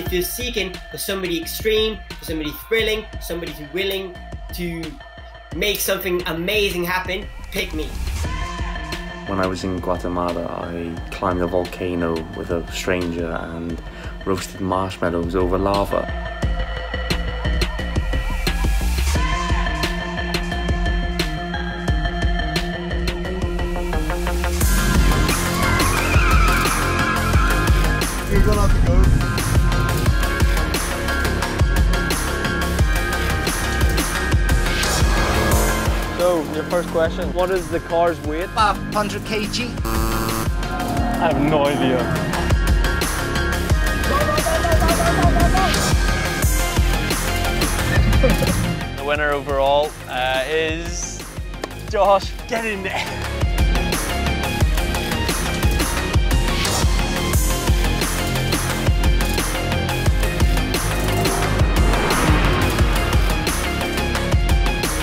If you're seeking for somebody extreme, for somebody thrilling, somebody who's willing to make something amazing happen, pick me. When I was in Guatemala, I climbed a volcano with a stranger and roasted marshmallows over lava. You're gonna have to go. So, your first question, what is the car's weight? About 100 kg. I have no idea. The winner overall is Josh. Get in there.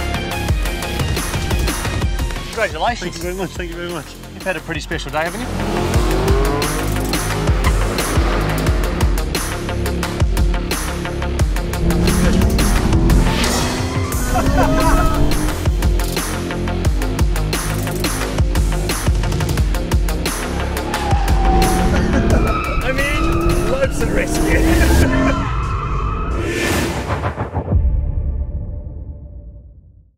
Congratulations. Thank you very much, thank you very much. You've had a pretty special day, haven't you?